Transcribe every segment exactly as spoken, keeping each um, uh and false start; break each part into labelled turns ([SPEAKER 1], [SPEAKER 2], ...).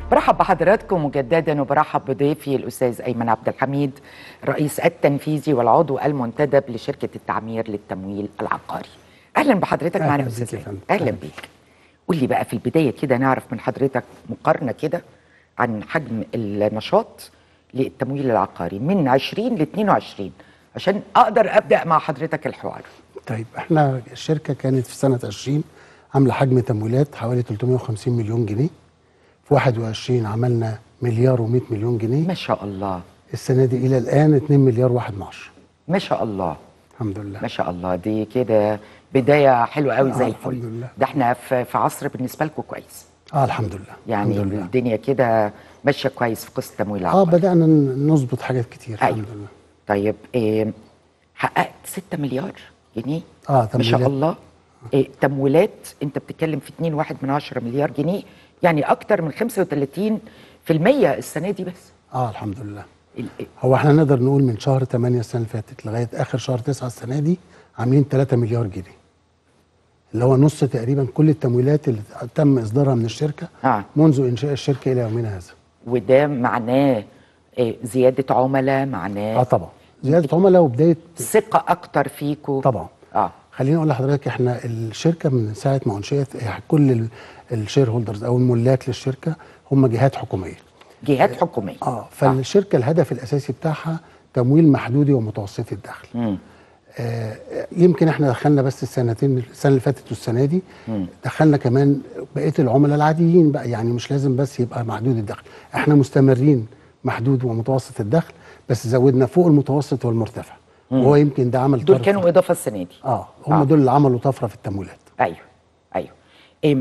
[SPEAKER 1] برحب بحضراتكم مجددا وبرحب بضيفي الاستاذ ايمن عبد الحميد الرئيس التنفيذي والعضو المنتدب لشركه التعمير للتمويل العقاري. اهلا بحضرتك معنا يا استاذ ايمن. اهلا بيك. قول لي بقى في البدايه كده نعرف من حضرتك مقارنه كده عن حجم النشاط للتمويل العقاري من عشرين ل اتنين وعشرين عشان اقدر ابدا مع حضرتك الحوار.
[SPEAKER 2] طيب احنا الشركه كانت في سنه عشرين عامله حجم تمويلات حوالي تلتمية وخمسين مليون جنيه. في واحد وعشرين عملنا مليار ومئة مليون جنيه.
[SPEAKER 1] ما شاء الله.
[SPEAKER 2] السنه دي الى الان اتنين مليار واحد من عشرة.
[SPEAKER 1] ما شاء الله.
[SPEAKER 2] الحمد لله.
[SPEAKER 1] ما شاء الله، دي كده بدايه حلوه قوي زي
[SPEAKER 2] آه
[SPEAKER 1] الفل.
[SPEAKER 2] الحمد لله.
[SPEAKER 1] ده احنا في في عصر بالنسبه لكم كويس.
[SPEAKER 2] اه الحمد لله.
[SPEAKER 1] يعني
[SPEAKER 2] الحمد لله.
[SPEAKER 1] الدنيا كده ماشيه كويس في قصه التمويل العقاري.
[SPEAKER 2] اه بدانا نظبط حاجات كتير.
[SPEAKER 1] أيوة.
[SPEAKER 2] الحمد لله.
[SPEAKER 1] طيب إيه حققت ستة مليار جنيه.
[SPEAKER 2] اه تمويلات.
[SPEAKER 1] ما شاء الله. إيه تمويلات انت بتتكلم في اتنين واحد من عشرة مليار جنيه، يعني اكتر من خمسة وتلاتين في المية السنه دي بس.
[SPEAKER 2] اه الحمد لله.
[SPEAKER 1] ال-
[SPEAKER 2] هو احنا نقدر نقول من شهر تمانية السنه اللي فاتت لغايه اخر شهر تسعة السنه دي عاملين تلاتة مليار جنيه، اللي هو نص تقريبا كل التمويلات اللي تم اصدارها من الشركه
[SPEAKER 1] آه.
[SPEAKER 2] منذ انشاء الشركه الى يومنا هذا.
[SPEAKER 1] وده معناه إيه زياده عملاء، معناه
[SPEAKER 2] اه طبعا زياده عملاء وبدايه
[SPEAKER 1] ثقه اكتر فيكم
[SPEAKER 2] طبعا.
[SPEAKER 1] اه
[SPEAKER 2] خليني اقول لحضرتك احنا الشركه من ساعه ما انشئت كل الشير هولدرز او الملاك للشركه هم جهات حكوميه.
[SPEAKER 1] جهات حكوميه.
[SPEAKER 2] اه فالشركه آه. الهدف الاساسي بتاعها تمويل محدودي ومتوسطي الدخل.
[SPEAKER 1] مم.
[SPEAKER 2] آه يمكن احنا دخلنا بس السنتين السنه اللي فاتت والسنه دي
[SPEAKER 1] مم.
[SPEAKER 2] دخلنا كمان بقيه العملاء العاديين بقى، يعني مش لازم بس يبقى محدود الدخل، احنا مستمرين محدود ومتوسط الدخل بس زودنا فوق المتوسط والمرتفع.
[SPEAKER 1] مم.
[SPEAKER 2] وهو يمكن ده عمل
[SPEAKER 1] دول
[SPEAKER 2] طرف.
[SPEAKER 1] كانوا اضافه السنه دي.
[SPEAKER 2] اه هم
[SPEAKER 1] آه.
[SPEAKER 2] دول اللي عملوا طفره في التمويلات.
[SPEAKER 1] ايوه ايوه. إيه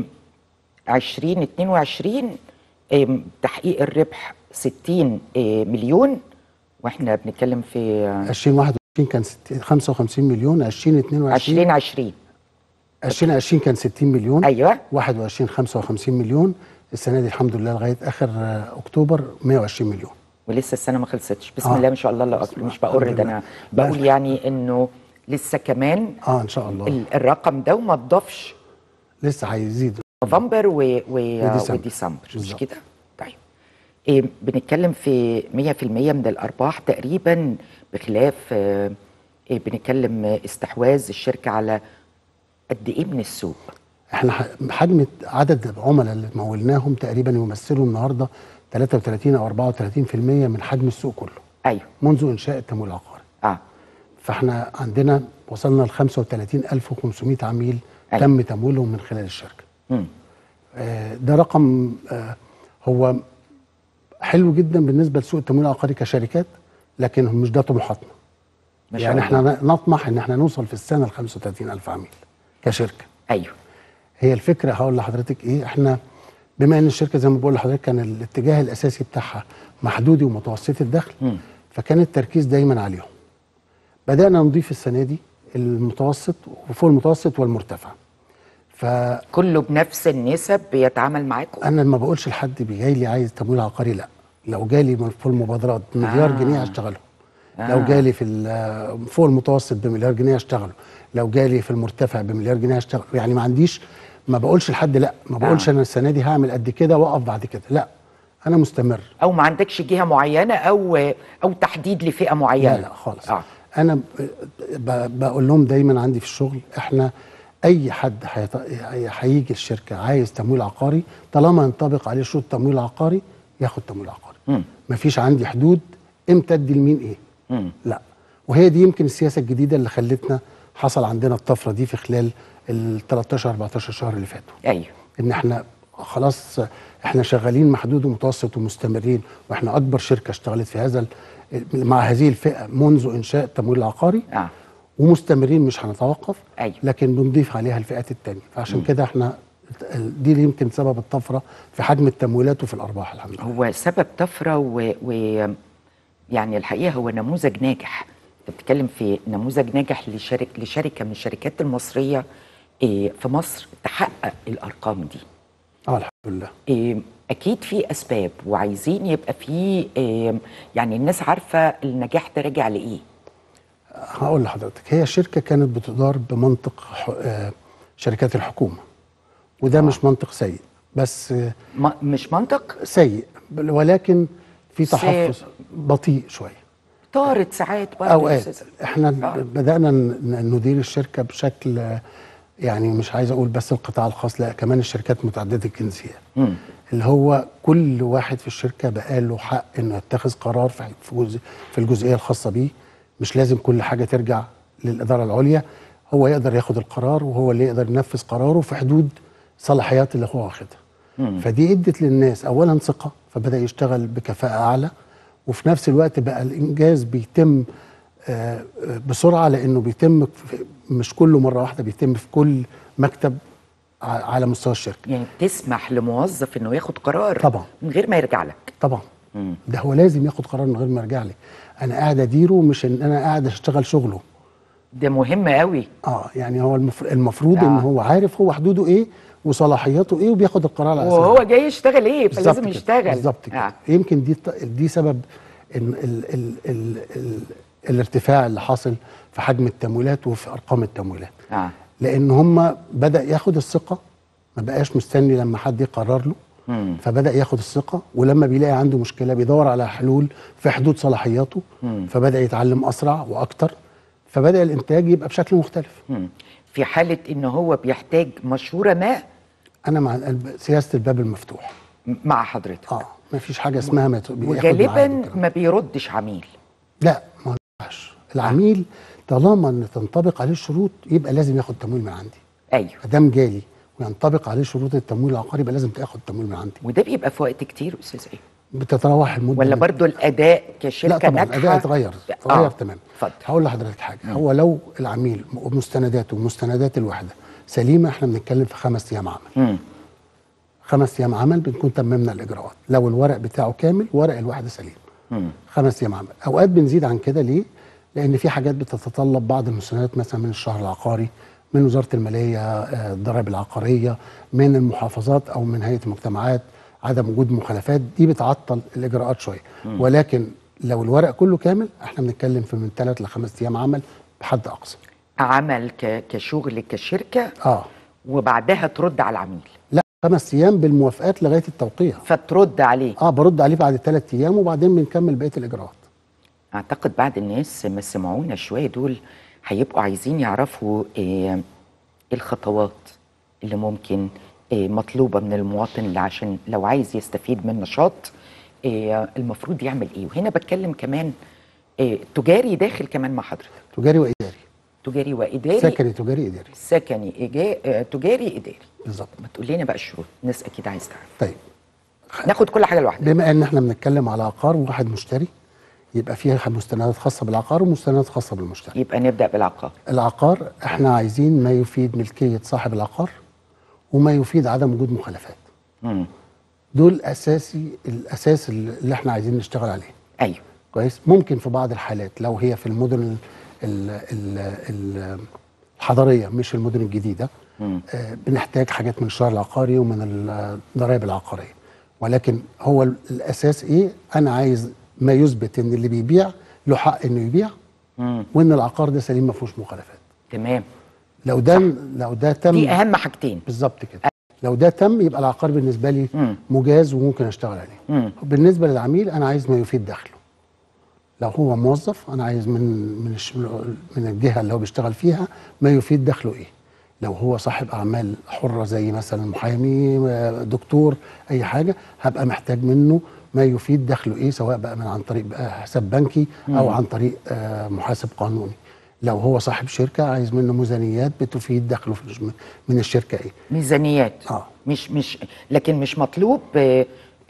[SPEAKER 1] عشرين اتنين وعشرين إيه تحقيق الربح ستين إيه مليون، واحنا بنتكلم في
[SPEAKER 2] عشرين واحد وعشرين كان خمسة وخمسين مليون. عشرين اتنين وعشرين
[SPEAKER 1] عشرين عشرين
[SPEAKER 2] عشرين عشرين كان ستين مليون.
[SPEAKER 1] ايوه.
[SPEAKER 2] واحد وعشرين خمسة وخمسين مليون. السنه دي الحمد لله لغايه اخر اكتوبر مية وعشرين مليون.
[SPEAKER 1] ولسه السنه ما خلصتش. بسم
[SPEAKER 2] آه.
[SPEAKER 1] الله ما شاء الله. الله اكبر. مش بقول ده، انا بقول يعني انه لسه كمان
[SPEAKER 2] اه ان شاء الله
[SPEAKER 1] ال- الرقم ده وما اتضافش
[SPEAKER 2] لسه هيزيد
[SPEAKER 1] نوفمبر و... و...
[SPEAKER 2] وديسمبر.
[SPEAKER 1] وديسمبر مش
[SPEAKER 2] بالظبط.
[SPEAKER 1] كده؟ طيب إيه بنتكلم في مية في المية من الارباح تقريبا، بخلاف آه، إيه بنتكلم استحواذ الشركه على قد ايه من السوق؟
[SPEAKER 2] احنا ح- حجم عدد العملاء اللي مولناهم تقريبا يمثلوا النهارده تلاتة وتلاتين او اربعة وتلاتين في المية من حجم السوق كله
[SPEAKER 1] ايوه.
[SPEAKER 2] منذ انشاء التمويل العقاري.
[SPEAKER 1] اه
[SPEAKER 2] فاحنا عندنا وصلنا ل خمسة وتلاتين الف وخمسمية عميل
[SPEAKER 1] أيوة.
[SPEAKER 2] تم تمويلهم من خلال الشركه.
[SPEAKER 1] امم
[SPEAKER 2] آه ده رقم آه هو حلو جدا بالنسبه لسوق التمويل العقاري كشركات، لكن مش ده طموحاتنا.
[SPEAKER 1] ما شاء
[SPEAKER 2] يعني
[SPEAKER 1] الله.
[SPEAKER 2] احنا نطمح ان احنا نوصل في السنه ل خمسة وتلاتين الف عميل كشركه.
[SPEAKER 1] ايوه.
[SPEAKER 2] هي الفكره هقول لحضرتك ايه، احنا بما ان الشركه زي ما بقول لحضرتك كان الاتجاه الاساسي بتاعها محدودي ومتوسطي الدخل،
[SPEAKER 1] مم.
[SPEAKER 2] فكان التركيز دايما عليهم. بدانا نضيف السنه دي المتوسط وفوق المتوسط والمرتفع. فانا
[SPEAKER 1] كله بنفس النسب بيتعامل معاكم؟
[SPEAKER 2] ما بقولش لحد جاي لي عايز تمويل عقاري، لا، لو جالي في المبادرات مليار
[SPEAKER 1] آه.
[SPEAKER 2] جنيه هشتغله.
[SPEAKER 1] آه.
[SPEAKER 2] لو جالي في ال- فوق المتوسط بمليار جنيه هشتغله، لو جالي في المرتفع بمليار جنيه هشتغله. يعني ما عنديش، ما بقولش لحد لا، ما بقولش
[SPEAKER 1] آه.
[SPEAKER 2] انا السنه دي هعمل قد كده واقف بعد كده، لا، انا مستمر.
[SPEAKER 1] او ما عندكش جهه معينه او او تحديد لفئه معينه؟
[SPEAKER 2] لا لا خالص.
[SPEAKER 1] آه.
[SPEAKER 2] انا ب- ب- بقول لهم دايما عندي في الشغل، احنا اي حد هيط- هيجي الشركه عايز تمويل عقاري طالما ينطبق عليه شروط تمويل عقاري ياخد تمويل عقاري.
[SPEAKER 1] مم.
[SPEAKER 2] مفيش عندي حدود امتى ادي لمين ايه.
[SPEAKER 1] مم.
[SPEAKER 2] لا، وهي دي يمكن السياسه الجديده اللي خلتنا حصل عندنا الطفره دي في خلال ال تلتاشر اربعتاشر شهر اللي فاتوا.
[SPEAKER 1] ايوه.
[SPEAKER 2] ان احنا خلاص احنا شغالين محدود ومتوسط ومستمرين، واحنا اكبر شركه اشتغلت في هذا ال- مع هذه الفئه منذ انشاء التمويل العقاري.
[SPEAKER 1] اه
[SPEAKER 2] ومستمرين مش هنتوقف.
[SPEAKER 1] أيوة.
[SPEAKER 2] لكن بنضيف عليها الفئات التانية، فعشان كده احنا دي اللي يمكن سبب الطفره في حجم التمويلات وفي الارباح. الحمد لله.
[SPEAKER 1] هو سبب طفره و... و يعني الحقيقه هو نموذج ناجح. انت بتتكلم في نموذج ناجح لشرك... لشركه من الشركات المصريه إيه في مصر تحقق الارقام دي.
[SPEAKER 2] اه الحمد لله.
[SPEAKER 1] إيه اكيد في اسباب وعايزين يبقى في إيه يعني الناس عارفه النجاح ده راجع لايه.
[SPEAKER 2] هقول لحضرتك، هي الشركه كانت بتدار بمنطق ح... آه شركات الحكومه، وده آه. مش منطق سيء، بس
[SPEAKER 1] ما مش منطق
[SPEAKER 2] سيء، ولكن في تحفظ بطيء شويه.
[SPEAKER 1] طارت ساعات برضه
[SPEAKER 2] اوقات. احنا
[SPEAKER 1] آه.
[SPEAKER 2] بدانا ندير الشركه بشكل، يعني مش عايز اقول بس القطاع الخاص، لا كمان الشركات متعدده الجنسيات، اللي هو كل واحد في الشركه بقى له حق انه يتخذ قرار في جزء في الجزئيه الخاصه بيه. مش لازم كل حاجه ترجع للاداره العليا، هو يقدر ياخد القرار وهو اللي يقدر ينفذ قراره في حدود صلاحيات اللي هو واخدها. فدي ادت للناس اولا ثقه، فبدا يشتغل بكفاءه اعلى، وفي نفس الوقت بقى الانجاز بيتم آه بسرعه، لانه بيتم مش كله مره واحده، بيتم في كل مكتب على مستوى الشركه.
[SPEAKER 1] يعني تسمح لموظف انه ياخد قرار
[SPEAKER 2] طبعا
[SPEAKER 1] من غير ما يرجع لك؟
[SPEAKER 2] طبعا. مم. ده هو لازم ياخد قرار من غير ما يرجع لي، انا قاعد اديره مش ان انا قاعد اشتغل شغله.
[SPEAKER 1] ده مهم قوي.
[SPEAKER 2] اه يعني هو المفروض آه. ان هو عارف هو حدوده ايه وصلاحياته ايه، وبياخد القرار على اساسه
[SPEAKER 1] وهو جاي يشتغل ايه، فلازم يشتغل
[SPEAKER 2] بالظبط كده. آه. يمكن دي دي سبب ان ال ال ال ال الارتفاع اللي حاصل في حجم التمويلات وفي ارقام التمويلات.
[SPEAKER 1] آه.
[SPEAKER 2] لان هم بدا ياخد الثقه، ما بقاش مستني لما حد يقرر له. مم. فبدا ياخد الثقه، ولما بيلاقي عنده مشكله بيدور على حلول في حدود صلاحياته. مم. فبدا يتعلم اسرع واكتر، فبدا الانتاج يبقى بشكل مختلف.
[SPEAKER 1] مم. في حاله ان هو بيحتاج مشوره ما،
[SPEAKER 2] انا مع سياسه الباب المفتوح
[SPEAKER 1] مع حضرتك.
[SPEAKER 2] اه ما فيش حاجه اسمها ما
[SPEAKER 1] وغالبا ما بيردش عميل.
[SPEAKER 2] لا ما ينفعش العميل طالما ان تنطبق عليه الشروط يبقى لازم ياخد تمويل من عندي.
[SPEAKER 1] ايوه
[SPEAKER 2] ما دام جالي وينطبق عليه شروط التمويل العقاري يبقى لازم تاخد تمويل من عندي.
[SPEAKER 1] وده بيبقى في وقت كتير استاذ ايه؟
[SPEAKER 2] بتتراوح المده
[SPEAKER 1] ولا برضو الاداء كشركه
[SPEAKER 2] ناجحه؟ لا طبعا الاداء اتغير اتغير آه. تمام. هقول لحضرتك حاجه. مم. هو لو العميل ومستنداته ومستندات الوحده سليمه، احنا بنتكلم في خمس ايام عمل. مم. خمس ايام عمل بنكون تممنا الاجراءات، لو الورق بتاعه كامل ورق الوحده سليم. مم. خمس ايام عمل. اوقات بنزيد عن كده ليه؟ لان في حاجات بتتطلب بعض المستندات، مثلا من الشهر العقاري، من وزاره الماليه، الضرائب العقاريه، من المحافظات او من هيئه المجتمعات، عدم وجود مخالفات، دي بتعطل الاجراءات شويه. مم. ولكن لو الورق كله كامل احنا بنتكلم في من ثلاث لخمس ايام عمل بحد اقصى.
[SPEAKER 1] عمل ك... كشغل كشركه
[SPEAKER 2] اه
[SPEAKER 1] وبعدها ترد على العميل؟
[SPEAKER 2] لا خمس ايام بالموافقات لغايه التوقيع.
[SPEAKER 1] فترد عليه؟
[SPEAKER 2] اه برد عليه بعد ثلاث ايام وبعدين بنكمل بقيه الاجراءات.
[SPEAKER 1] اعتقد بعض الناس ما سمعونا شويه دول هيبقوا عايزين يعرفوا ايه الخطوات اللي ممكن إيه مطلوبه من المواطن اللي عشان لو عايز يستفيد من نشاط إيه المفروض يعمل ايه. وهنا بتكلم كمان إيه تجاري داخل كمان مع حضرتك.
[SPEAKER 2] تجاري واداري.
[SPEAKER 1] تجاري واداري.
[SPEAKER 2] سكني تجاري اداري.
[SPEAKER 1] سكني إيجا... تجاري اداري.
[SPEAKER 2] بالظبط.
[SPEAKER 1] ما تقول لنا بقى الشروط، الناس اكيد عايز تعرف.
[SPEAKER 2] طيب
[SPEAKER 1] ناخد كل حاجه لوحدها.
[SPEAKER 2] بما ان احنا بنتكلم على عقار وواحد مشتري، يبقى فيها مستندات خاصه بالعقار ومستندات خاصه بالمشتري.
[SPEAKER 1] يبقى نبدا بالعقار.
[SPEAKER 2] العقار احنا عايزين ما يفيد ملكيه صاحب العقار وما يفيد عدم وجود مخالفات. امم دول اساسي الاساس اللي احنا عايزين نشتغل عليه.
[SPEAKER 1] ايوه
[SPEAKER 2] كويس. ممكن في بعض الحالات لو هي في المدن ال ال الحضريه مش المدن الجديده، آه بنحتاج حاجات من الشهر العقاري ومن الضرائب العقاريه، ولكن هو الاساس ايه؟ انا عايز ما يثبت ان اللي بيبيع له حق انه يبيع، مم. وان العقار ده سليم ما فيهوش مخالفات.
[SPEAKER 1] تمام.
[SPEAKER 2] لو ده صح. لو ده تم،
[SPEAKER 1] دي اهم حاجتين
[SPEAKER 2] بالظبط كده. أه. لو ده تم يبقى العقار بالنسبه لي مم. مجاز وممكن اشتغل عليه. مم. بالنسبه للعميل انا عايز ما يفيد دخله. لو هو موظف انا عايز من من من الجهه اللي هو بيشتغل فيها ما يفيد دخله ايه. لو هو صاحب اعمال حره زي مثلا محامي، دكتور، اي حاجه، هبقى محتاج منه ما يفيد دخله ايه، سواء بقى من عن طريق بقى حساب بنكي او مم. عن طريق آه محاسب قانوني. لو هو صاحب شركه عايز منه ميزانيات بتفيد دخله من الشركه ايه.
[SPEAKER 1] ميزانيات.
[SPEAKER 2] اه
[SPEAKER 1] مش مش لكن مش مطلوب آه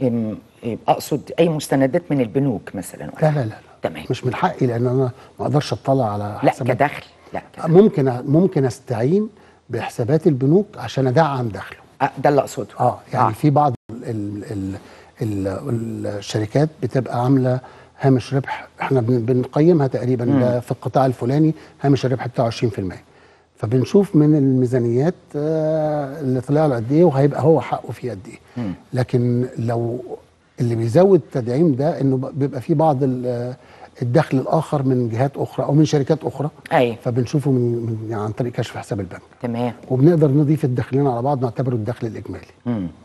[SPEAKER 1] اقصد اي مستندات من البنوك مثلا.
[SPEAKER 2] لا لا لا, لا.
[SPEAKER 1] تمام.
[SPEAKER 2] مش من حقي لان انا ما اقدرش اطلع على
[SPEAKER 1] لا كدخل. لا كدخل.
[SPEAKER 2] ممكن ممكن استعين بحسابات البنوك عشان ادعم دخله.
[SPEAKER 1] آه ده اللي اقصده.
[SPEAKER 2] اه يعني آه. في بعض ال ال ال الشركات بتبقى عامله هامش ربح احنا بنقيمها تقريبا ده في القطاع الفلاني هامش الربح بتاعه عشرين في المية، فبنشوف من الميزانيات آه اللي طلع له قد ايه وهيبقى هو حقه فيه قد ايه. لكن لو اللي بيزود التدعيم ده انه بيبقى في بعض الدخل الاخر من جهات اخرى او من شركات اخرى.
[SPEAKER 1] ايوه.
[SPEAKER 2] فبنشوفه من, من يعني عن طريق كشف حساب البنك.
[SPEAKER 1] تمام.
[SPEAKER 2] وبنقدر نضيف الدخلين على بعض نعتبره الدخل الاجمالي. امم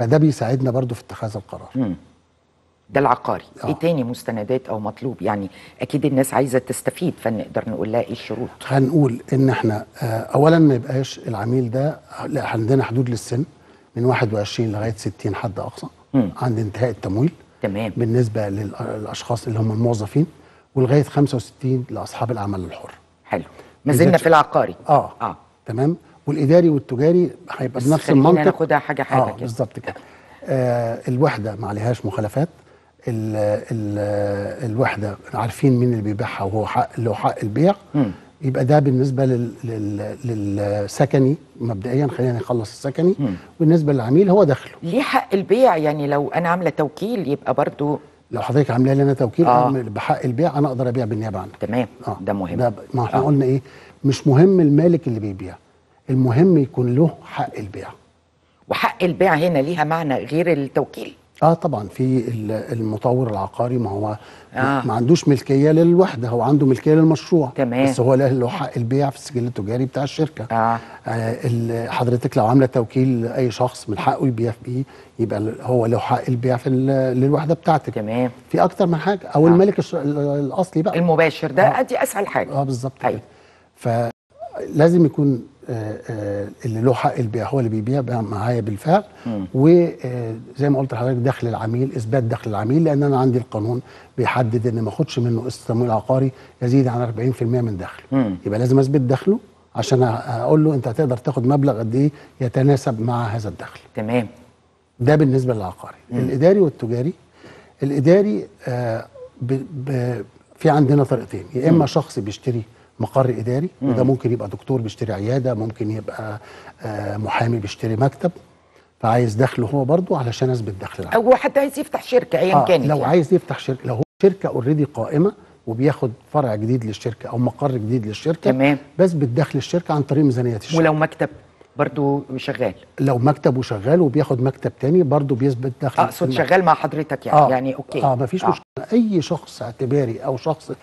[SPEAKER 2] فده بيساعدنا برضو في اتخاذ القرار.
[SPEAKER 1] مم. ده العقاري.
[SPEAKER 2] آه.
[SPEAKER 1] ايه تاني مستندات او مطلوب؟ يعني اكيد الناس عايزه تستفيد، فنقدر نقول لها ايه الشروط؟
[SPEAKER 2] هنقول ان احنا اولا ما يبقاش العميل ده، لا عندنا حدود للسن من واحد وعشرين لغايه ستين حد اقصى
[SPEAKER 1] مم.
[SPEAKER 2] عند انتهاء التمويل.
[SPEAKER 1] تمام.
[SPEAKER 2] بالنسبه للاشخاص اللي هم الموظفين، ولغايه خمسة وستين لاصحاب العمل الحر.
[SPEAKER 1] حلو. ما زلنا في العقاري.
[SPEAKER 2] اه
[SPEAKER 1] اه
[SPEAKER 2] تمام. والاداري والتجاري هيبقى بنفس المنطق.
[SPEAKER 1] خلينا ناخدها حاجه حاجه
[SPEAKER 2] اه
[SPEAKER 1] كده.
[SPEAKER 2] بالظبط كده. آه الوحده ما عليهاش مخالفات. ال ال الوحده عارفين مين اللي بيبيعها وهو حق له حق البيع.
[SPEAKER 1] مم.
[SPEAKER 2] يبقى ده بالنسبه لل لل للسكني مبدئيا، خلينا نخلص السكني.
[SPEAKER 1] مم.
[SPEAKER 2] بالنسبه للعميل هو دخله
[SPEAKER 1] ليه حق البيع، يعني لو انا عامله توكيل يبقى برضو
[SPEAKER 2] لو حضرتك عامله لي انا توكيل
[SPEAKER 1] آه.
[SPEAKER 2] بحق البيع انا اقدر ابيع بالنيابه عنك.
[SPEAKER 1] تمام.
[SPEAKER 2] آه.
[SPEAKER 1] ده مهم.
[SPEAKER 2] ده ما احنا
[SPEAKER 1] آه.
[SPEAKER 2] قلنا ايه، مش مهم المالك اللي بيبيع، المهم يكون له حق البيع.
[SPEAKER 1] وحق البيع هنا ليها معنى غير التوكيل؟
[SPEAKER 2] اه طبعا في المطور العقاري ما هو
[SPEAKER 1] آه.
[SPEAKER 2] ما عندوش ملكيه للوحده، هو عنده ملكيه للمشروع.
[SPEAKER 1] تمام.
[SPEAKER 2] بس هو له حق البيع في السجل التجاري بتاع الشركه.
[SPEAKER 1] آه.
[SPEAKER 2] آه حضرتك لو عامله توكيل لاي شخص من حقه يبيع بيه، يبقى هو له حق البيع في للوحده بتاعتك.
[SPEAKER 1] تمام.
[SPEAKER 2] في اكتر من حاجه، او
[SPEAKER 1] آه.
[SPEAKER 2] الملك الاصلي بقى
[SPEAKER 1] المباشر ده.
[SPEAKER 2] آه.
[SPEAKER 1] ادي اسهل حاجه.
[SPEAKER 2] اه بالظبط
[SPEAKER 1] أيوة.
[SPEAKER 2] كده. فلازم يكون آه آه اللي له حق البيع هو اللي بيبيع معايا بالفعل. وزي ما قلت لحضرتك دخل العميل، اثبات دخل العميل، لان انا عندي القانون بيحدد ان ما اخدش منه قسط تمويل عقاري يزيد عن أربعين في المية من دخله.
[SPEAKER 1] مم.
[SPEAKER 2] يبقى لازم اثبت دخله عشان اقول له انت هتقدر تاخد مبلغ قد ايه يتناسب مع هذا الدخل.
[SPEAKER 1] تمام.
[SPEAKER 2] ده بالنسبه للعقاري. مم. الاداري والتجاري، الاداري آه ب ب في عندنا طريقتين، يا اما شخص بيشتري مقر اداري، وده ممكن يبقى دكتور بيشتري عياده، ممكن يبقى آه محامي بيشتري مكتب، فعايز دخله هو برضه علشان اثبت دخل العميل.
[SPEAKER 1] او حد عايز يفتح شركه ايا
[SPEAKER 2] آه
[SPEAKER 1] كانت.
[SPEAKER 2] لو
[SPEAKER 1] يعني.
[SPEAKER 2] عايز يفتح شركه، لو هو شركه اوريدي قائمه وبياخد فرع جديد للشركه او مقر جديد للشركه،
[SPEAKER 1] تمام.
[SPEAKER 2] بثبت دخل الشركه عن طريق ميزانيات الشركه.
[SPEAKER 1] ولو مكتب برضو شغال؟
[SPEAKER 2] لو مكتب وشغال وبياخد مكتب تاني برضو بيثبت دخل.
[SPEAKER 1] اقصد شغال مع حضرتك يعني.
[SPEAKER 2] آه
[SPEAKER 1] يعني اوكي.
[SPEAKER 2] اه مفيش آه. مشكله. اي شخص اعتباري او شخص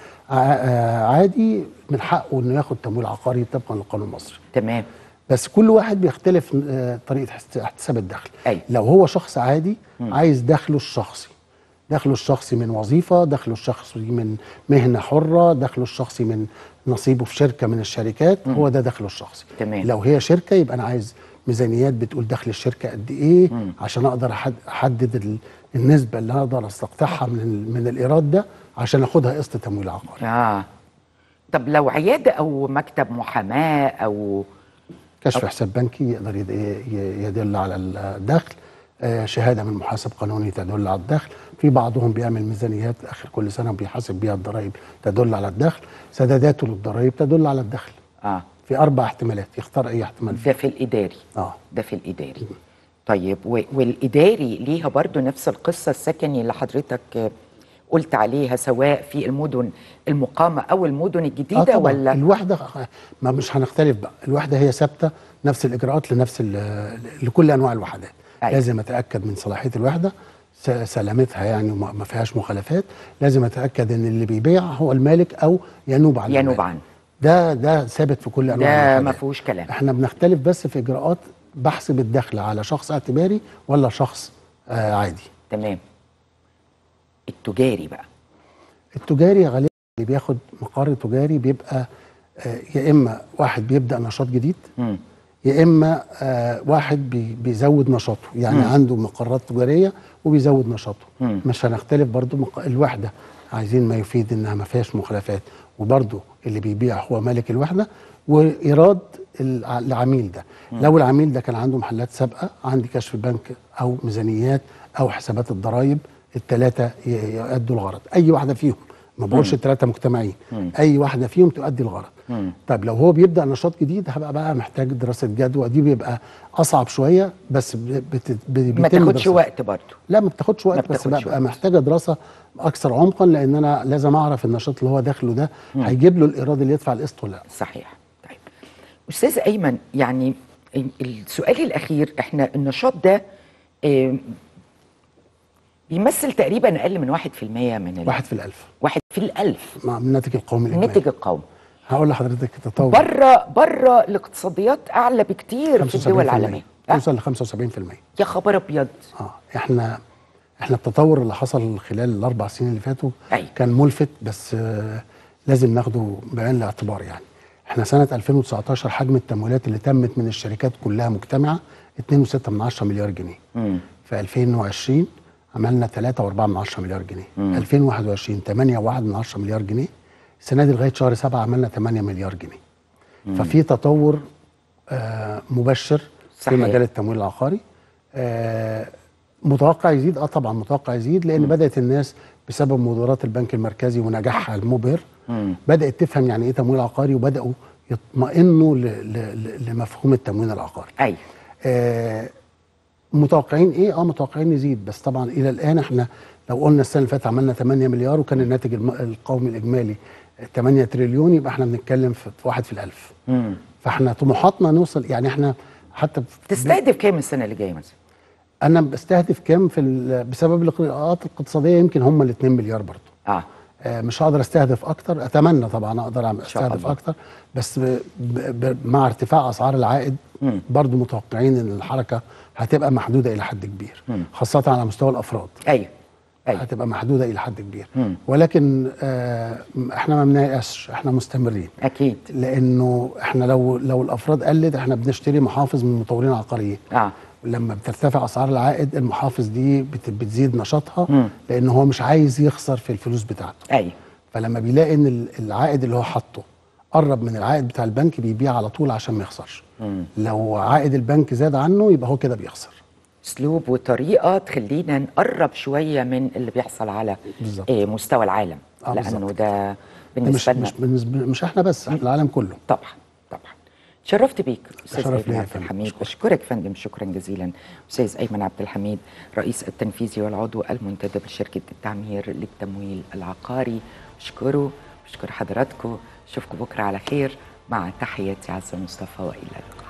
[SPEAKER 2] عادي من حقه انه ياخد تمويل عقاري طبقا للقانون المصري.
[SPEAKER 1] تمام.
[SPEAKER 2] بس كل واحد بيختلف طريقه احتساب الدخل.
[SPEAKER 1] أي.
[SPEAKER 2] لو هو شخص عادي
[SPEAKER 1] م.
[SPEAKER 2] عايز دخله الشخصي، دخله الشخصي من وظيفه، دخله الشخصي من مهنه حره، دخله الشخصي من نصيبه في شركه من الشركات، م. هو ده دخله الشخصي.
[SPEAKER 1] تمام.
[SPEAKER 2] لو هي شركه يبقى انا عايز ميزانيات بتقول دخل الشركه قد ايه، م. عشان اقدر احدد النسبه اللي اقدر استقطعها من من الايراد ده عشان اخدها قسط تمويل عقاري.
[SPEAKER 1] اه طب لو عياده او مكتب محاماه او
[SPEAKER 2] كشف أو حساب بنكي يقدر يدل على الدخل، آه شهاده من محاسب قانوني تدل على الدخل، في بعضهم بيعمل ميزانيات اخر كل سنه بيحاسب بيها الضرائب تدل على الدخل، سداداته للضرائب تدل على الدخل.
[SPEAKER 1] اه
[SPEAKER 2] في اربع احتمالات يختار اي احتمال
[SPEAKER 1] ده في الاداري.
[SPEAKER 2] اه
[SPEAKER 1] ده في الاداري. م. طيب والاداري ليها برضو نفس القصه السكني اللي حضرتك قلت عليها، سواء في المدن المقامه او المدن الجديده؟
[SPEAKER 2] آه
[SPEAKER 1] ولا
[SPEAKER 2] الوحده ما مش هنختلف بقى، الوحده هي ثابته نفس الاجراءات لنفس لكل انواع الوحدات. أيوة. لازم اتاكد من صلاحيه الوحده، سلامتها يعني وما فيهاش مخالفات، لازم اتاكد ان اللي بيبيع هو المالك او ينوب عنه
[SPEAKER 1] ينوب عنه.
[SPEAKER 2] ده ده ثابت في كل انواع الوحدات،
[SPEAKER 1] ده ما فيهوش كلام.
[SPEAKER 2] احنا بنختلف بس في اجراءات بحسب الدخل على شخص اعتباري ولا شخص آه عادي.
[SPEAKER 1] تمام. التجاري بقى،
[SPEAKER 2] التجاري غالبا اللي بياخد مقر تجاري بيبقى آه يا اما واحد بيبدا نشاط جديد، م. يا اما آه واحد بي بيزود نشاطه، يعني م. عنده مقرات تجاريه وبيزود نشاطه. م. مش هنختلف برضو مق... الوحده عايزين ما يفيد انها ما فيهاش مخالفات، وبرضو اللي بيبيع هو مالك الوحده، وايراد العميل ده. م. لو العميل ده كان عنده محلات سابقه، عندي كشف بنك او ميزانيات او حسابات الضرائب، الثلاثه يؤدوا الغرض، اي واحده فيهم، ما بقولش الثلاثه مجتمعين، مم. اي واحده فيهم تؤدي الغرض. مم. طيب لو هو بيبدا نشاط جديد هبقى بقى محتاج دراسه جدوى، دي بيبقى اصعب شويه، بس بت... بت...
[SPEAKER 1] ما تاخدش وقت برضه.
[SPEAKER 2] لا ما بتاخدش وقت، بس ببقى وقت. محتاجه دراسه اكثر عمقا، لان انا لازم اعرف النشاط اللي هو داخله ده هيجيب له الايراد اللي يدفع القسط ولا لا.
[SPEAKER 1] صحيح. طيب استاذ ايمن، يعني السؤال الاخير، احنا النشاط ده إيه بيمثل تقريبا اقل من واحد في المية من
[SPEAKER 2] واحد في الالف.
[SPEAKER 1] واحد في الالف
[SPEAKER 2] مع الناتج القومي الإجمالي.
[SPEAKER 1] الناتج القومي.
[SPEAKER 2] هقول لحضرتك التطور
[SPEAKER 1] بره بره الاقتصاديات اعلى بكتير في الدول العالميه.
[SPEAKER 2] توصل ل خمسة وسبعين في المية.
[SPEAKER 1] يا خبر ابيض.
[SPEAKER 2] اه احنا احنا التطور اللي حصل خلال الاربع سنين اللي فاتوا
[SPEAKER 1] أي.
[SPEAKER 2] كان ملفت، بس آه لازم ناخده بعين الاعتبار. يعني احنا سنه ألفين وتسعتاشر حجم التمويلات اللي تمت من الشركات كلها مجتمعه اتنين فاصلة ستة من عشرة مليار جنيه.
[SPEAKER 1] مم.
[SPEAKER 2] في ألفين وعشرين عملنا ثلاثة فاصلة أربعة من عشرة مليار جنيه.
[SPEAKER 1] مم.
[SPEAKER 2] ألفين وواحد وعشرين ثمانية فاصلة واحد من عشرة مليار جنيه. السنه دي لغايه شهر سبعة عملنا ثمانية مليار جنيه. مم. ففي تطور آه مبشر
[SPEAKER 1] صحيح.
[SPEAKER 2] في مجال التمويل العقاري. آه متوقع يزيد، اه طبعا متوقع يزيد، لان مم. بدات الناس بسبب مبادرات البنك المركزي ونجاحها المبهر مم. بدات تفهم يعني ايه تمويل عقاري، وبداوا يطمئنوا لمفهوم التمويل العقاري.
[SPEAKER 1] ايوه.
[SPEAKER 2] آه متوقعين ايه؟ اه متوقعين يزيد، بس طبعا الى الان احنا لو قلنا السنه اللي فاتت عملنا ثمانية مليار وكان الناتج القومي الاجمالي ثمانية تريليون، يبقى احنا بنتكلم في واحد في الالف. مم. فاحنا طموحاتنا نوصل، يعني احنا حتى
[SPEAKER 1] تستهدف كام السنه اللي جايه مثلا؟
[SPEAKER 2] انا بستهدف كام في بسبب الاقراءات الاقتصاديه يمكن هم ال اتنين مليار برضه.
[SPEAKER 1] اه
[SPEAKER 2] آه مش هقدر استهدف اكتر، اتمنى طبعا اقدر استهدف اكتر، بس ب ب مع ارتفاع اسعار العائد مم. برضه متوقعين ان الحركه هتبقى محدوده الى حد كبير، مم. خاصه على مستوى الافراد.
[SPEAKER 1] ايوه ايوه
[SPEAKER 2] هتبقى محدوده الى حد كبير. مم. ولكن آه احنا ما بنيأسش، احنا مستمرين
[SPEAKER 1] اكيد،
[SPEAKER 2] لانه احنا لو لو الافراد قلت احنا بنشتري محافظ من مطورين عقاريين. اه لما بترتفع اسعار العائد المحافظ دي بتزيد نشاطها، مم. لان هو مش عايز يخسر في الفلوس بتاعته.
[SPEAKER 1] ايوه.
[SPEAKER 2] فلما بيلاقي ان العائد اللي هو حاطه قرب من العائد بتاع البنك بيبيع على طول عشان ما يخسرش. مم. لو عائد البنك زاد عنه يبقى هو كده بيخسر.
[SPEAKER 1] اسلوب وطريقه تخلينا نقرب شويه من اللي بيحصل على إيه مستوى العالم. آه لانه بالزبط. ده بالنسبه لنا
[SPEAKER 2] مش, مش, مش احنا بس، احنا العالم كله.
[SPEAKER 1] طبعا طبعا. شرفت بيك استاذ ايمن عبد الحميد. بشكرك فندم، شكرا جزيلا. استاذ ايمن عبد الحميد رئيس التنفيذي والعضو المنتدب لشركه التعمير للتمويل العقاري. بشكره بشكر حضراتكم، اشوفكم بكره على خير، مع تحياتي عزه مصطفى والى اللقاء.